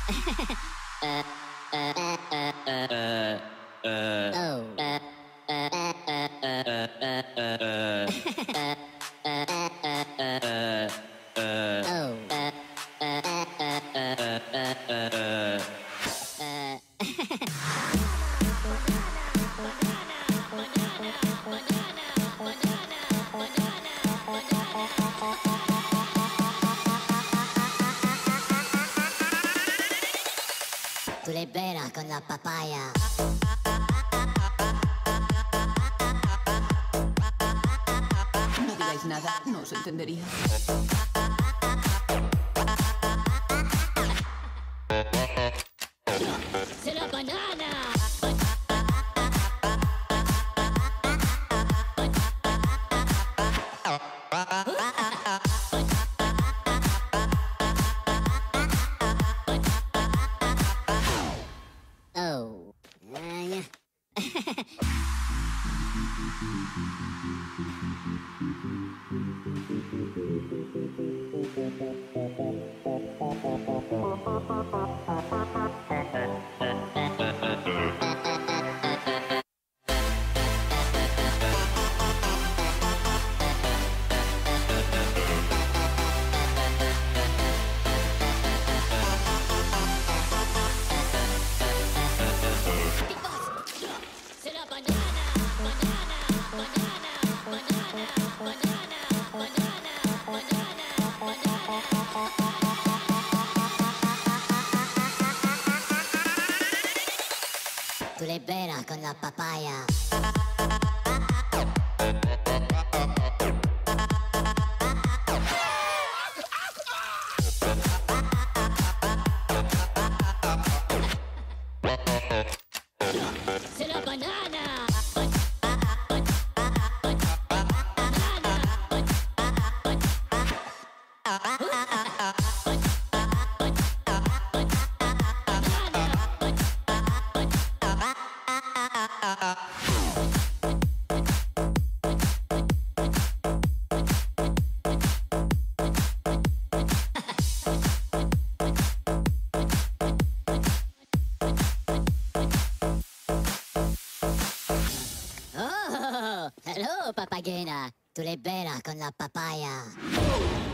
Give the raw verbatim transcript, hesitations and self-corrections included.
Tu le vera con la papaya. No digáis nada, no os entendería. ¡C'est la banana! Oh. Uh, yeah. C'est la banana, banana, banana, banana, banana, banana, banana, banana. Tu le vera con la papaya. C'est la banana. Oh, hello papagena. Tu le vera con la papaya.